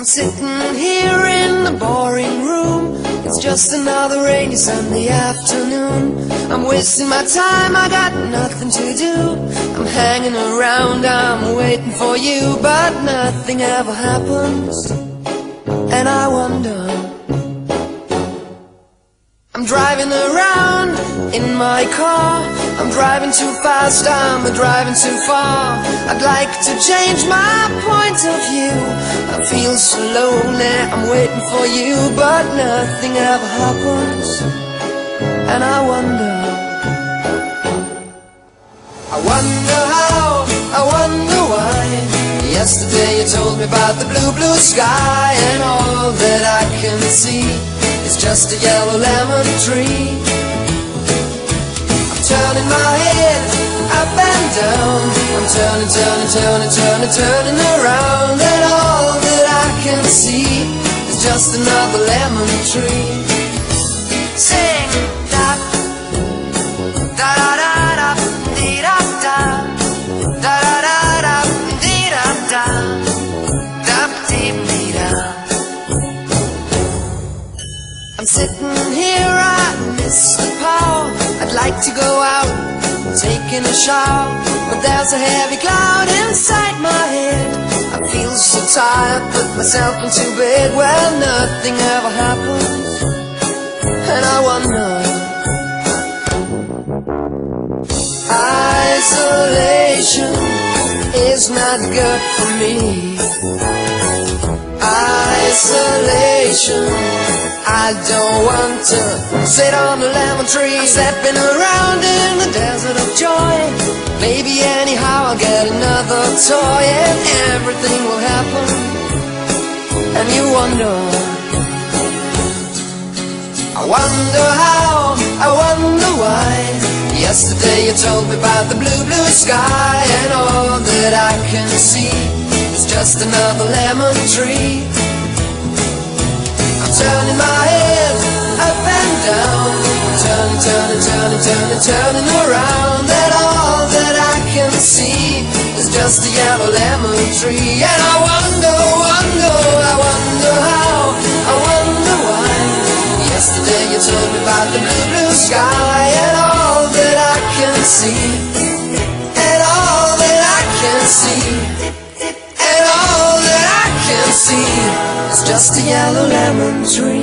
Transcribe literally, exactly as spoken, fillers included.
sitting here in the boring room. It's just another rainy Sunday afternoon. I'm wasting my time, I got nothing to do. I'm hanging around, I'm waiting for you, but nothing ever happens, and I wonder. I'm driving around in my car. I'm driving too fast, I'm driving too far. I'd like to change my point of view. I feel so lonely, I'm waiting for you, but nothing ever happens, and I wonder. I wonder how, I wonder why. Yesterday you told me about the blue, blue sky, and all that I can see is just a yellow lemon tree. I'm turning my head up and down. I'm turning, turning, turning, turning, turning around, and all that I can see is just another lemon tree. Sing da da da da da dee da da da da da da dee da da da dee dee da. I'm sitting here, I miss the power. I'd like to go out, taking a shower, but there's a heavy cloud inside my head. I feel so tired, put myself into bed. Well, nothing ever happens, and I wonder. Isolation is not good for me. Isolation, I don't want to sit on a lemon tree. I'm stepping around in the desert of joy. Maybe anyhow I'll get another toy, and everything will happen, and you wonder. I wonder how, I wonder why. Yesterday you told me about the blue, blue sky, and all that I can see is just another lemon tree. I'm turning my head up and down, turning, turning, turning, turning, turning around, and all that I can see is just a yellow lemon tree. And I wonder, wonder, I wonder how, I wonder why. Yesterday you told me about the blue, blue sky, and all that I can see, and all that I can see, and all that I can see is just a yellow lemon tree.